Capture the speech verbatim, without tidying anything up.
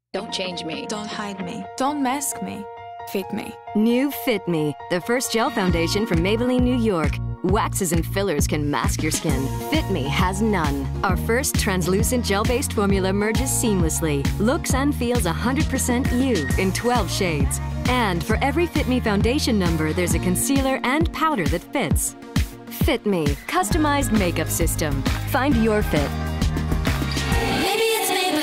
Don't change me. Don't hide me. Don't mask me. Fit me. New Fit Me, the first gel foundation from Maybelline, New York. Waxes and fillers can mask your skin. Fit Me has none. Our first translucent gel-based formula merges seamlessly, looks and feels one hundred percent you in twelve shades. And for every Fit Me foundation number, there's a concealer and powder that fits. Fit Me, customized makeup system. Find your fit. Maybe it's Maybelline.